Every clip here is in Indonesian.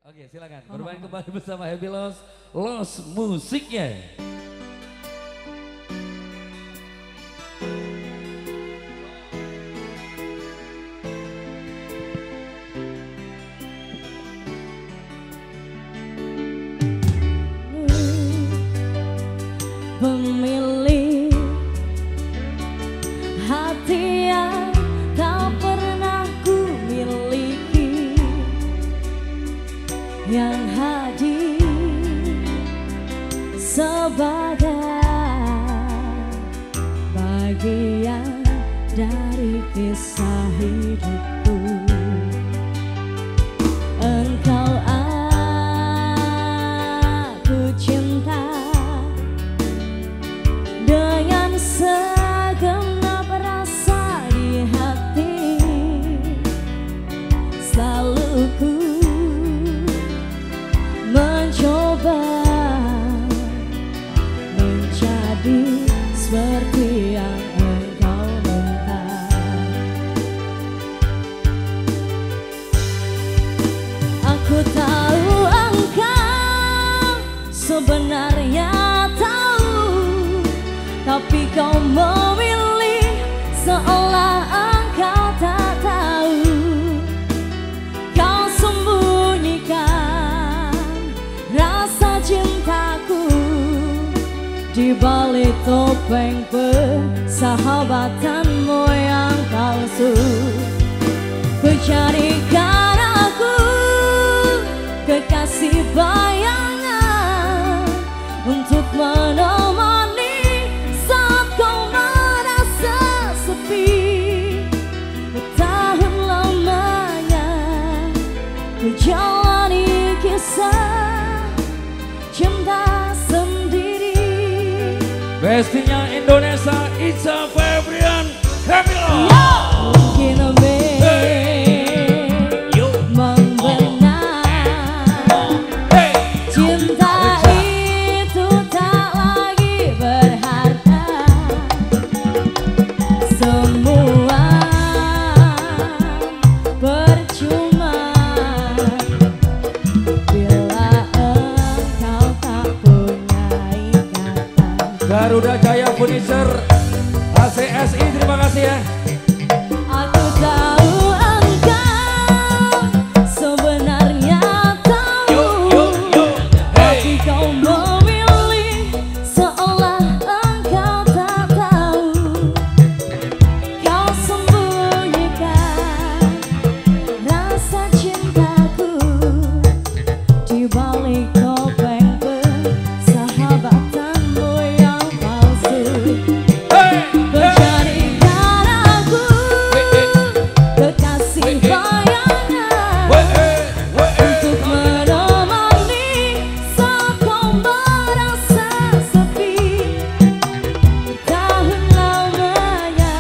Oke, silakan bermain kembali bersama Happy Loss, Loss musiknya. Pemilik hati yang tak pernah ku miliki, yang hadir sebagai bagian dari kisah hidupku. Engkau aku cinta dengan segenap rasa di hati. Selalu ku mencoba menjadi seperti yang engkau minta. Aku tahu engkau sebenarnya tahu, tapi kau memilih seolah engkau tak tahu. Kau sembunyikan rasa cintaku di balik topeng persahabatanmu yang palsu. Ku jadikan aku kekasih bayangan untuk menemani saat kau merasa sepi. Bertahun lamanya ku jalani kisah cinta sendiri. Bestinya Indonesia, Ica Febrian, Happy Loss. Mungkin membenar cinta itu tak lagi berharga. Semua percuma bila engkau tak punya ikatan. Garuda Jaya Furniture, ACSI, terima kasih ya. Aku tahu engkau sebenarnya tahu, tapi kau memilih seolah engkau tak tahu. Kau sembunyikan rasa cintaku di balik topeng persahabatanmu yang palsu. Menjadikan aku kekasih bayangan untuk menemani saat kau merasa sepi. Bertahun lamanya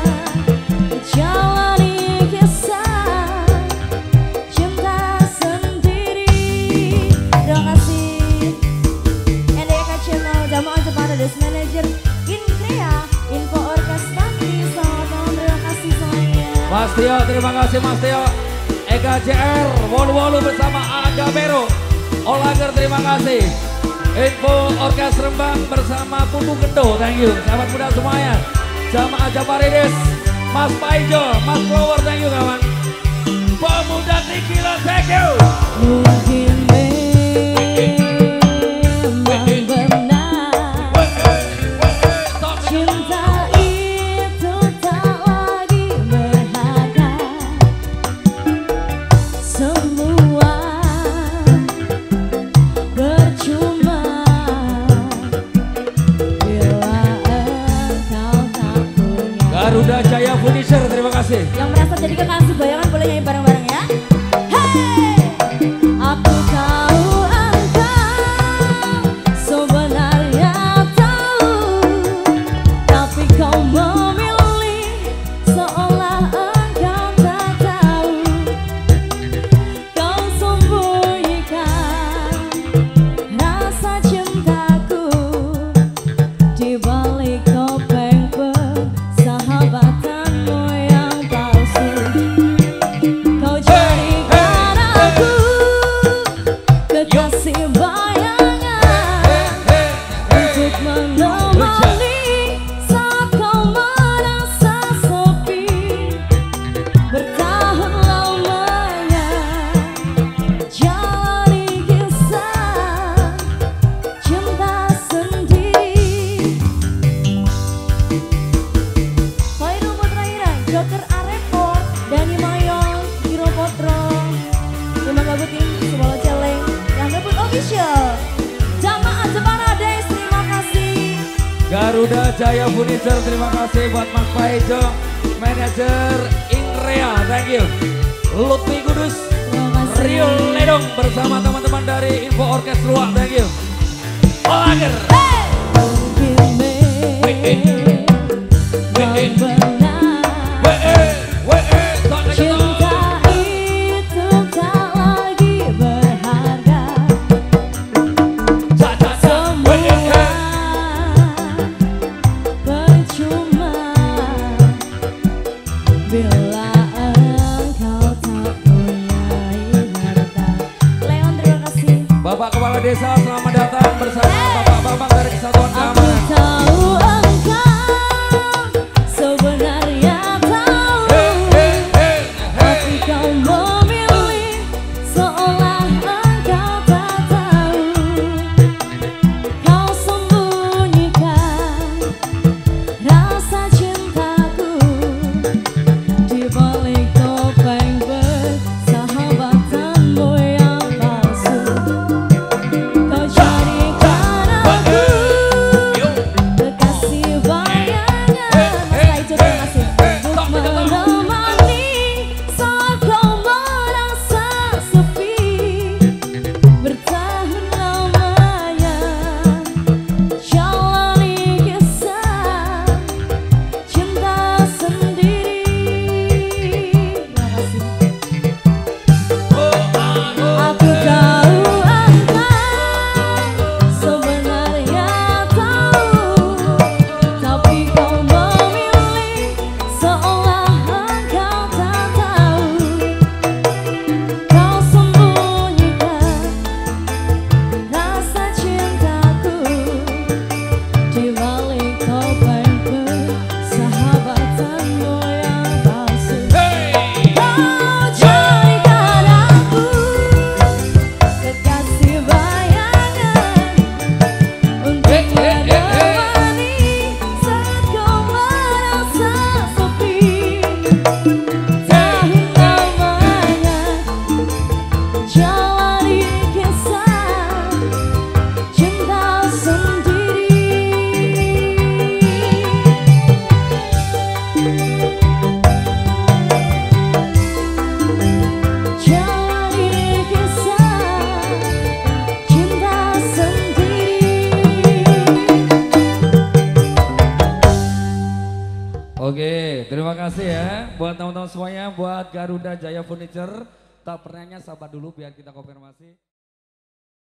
jalani kisah cinta sendiri. Terima kasih NDK Channel, Jamaah Jepara Des Manager Inkrea, Info Orkestrasi. Selamat malam, terima kasih semuanya. Mas Tio, terima kasih Mas Tio. Eka JR, Wolu-Wolu bersama Aga Bero. Olager, terima kasih. Info Orkes Rembang bersama Putu Gendo, thank you. Sahabat muda semuanya. Jamaah Japarides, Mas Paijo, Mas Flower, thank you kawan. Pemuda Tikila, thank you. Mungkin memang benar cinta itu tak lagi berharga. Semua percuma bila engkau tak punya. Garuda Jaya Furniture, terima kasih. Yang merasa jadi kekasih bayangan boleh nyanyi bareng-bareng ya. Hey! Garuda Jaya Furniture, terima kasih buat Mas Paijo, manajer Inrea, thank you. Lutfi Kudus, Rio Ledong bersama teman-teman dari Info Orkes Luak, thank you. Olager. Bapak Kepala Desa, selamat datang bersama Bapak Bambang dari Kesatuan Keamanan. Aku tahu engkau sebenarnya tahu, tapi kau memilih seolah engkau tak tahu. Kau sembunyikan rasa cintaku di balik topeng persahabatanmu yang palsu. Oke, terima kasih ya buat teman-teman semuanya, buat Garuda Jaya Furniture. Tak pernahnya sabar dulu biar kita konfirmasi.